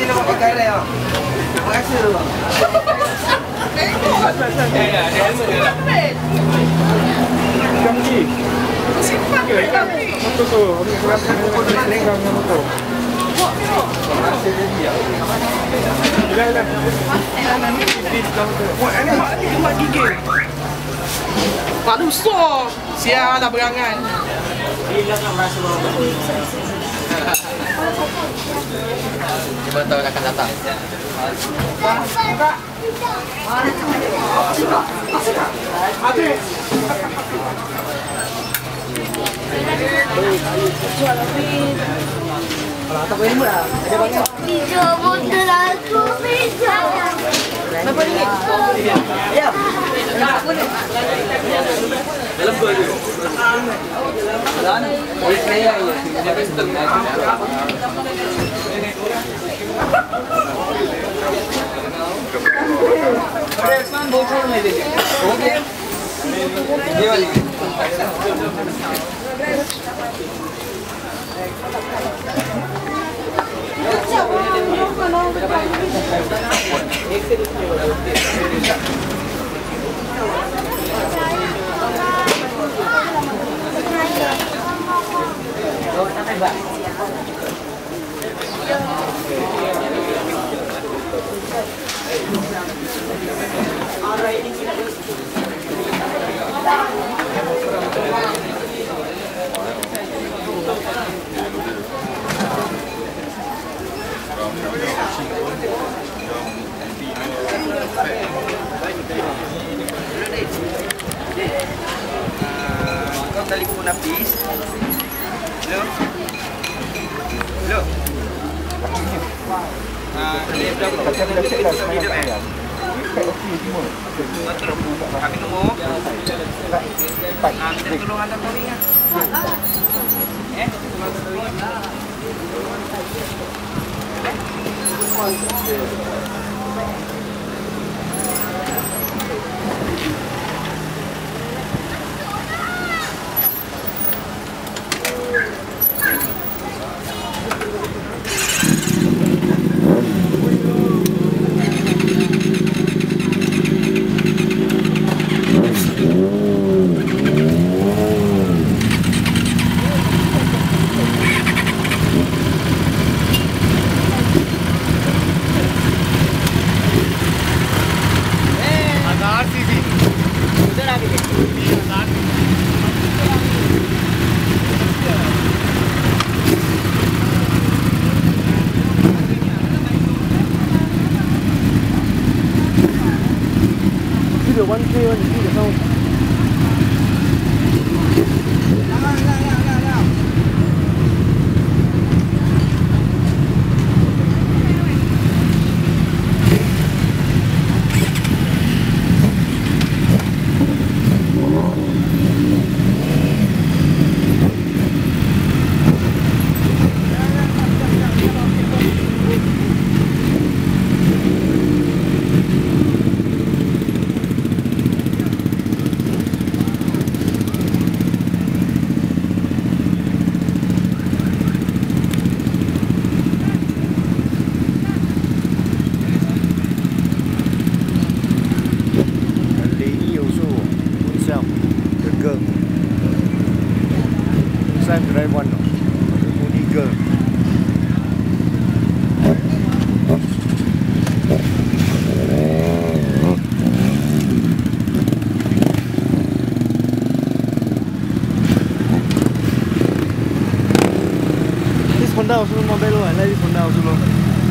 nak pakai karet ah. Terima kasih tu. Janji. Simpan ke? Motor tu. Dengan motor. Mak gigit. Pak Luso. Sial dah berangan. Cuba tahu akan datang. Kalau tak boleh murah, ada banyak. Bisa botol aku bisa. Berapa ringgit? Ya. Dalam gol tu. Dan oleh saya ya, dia setengah. Resman bocor नहीं देंगे। ओके। ये वाली। Kau telefon Hafiz. Hello. Hello. Dia dah cek dah video kan. Kami tunggu. Nanti tolong hantar calling ah. Drive one, Unique. This Honda also model one, like this Honda also.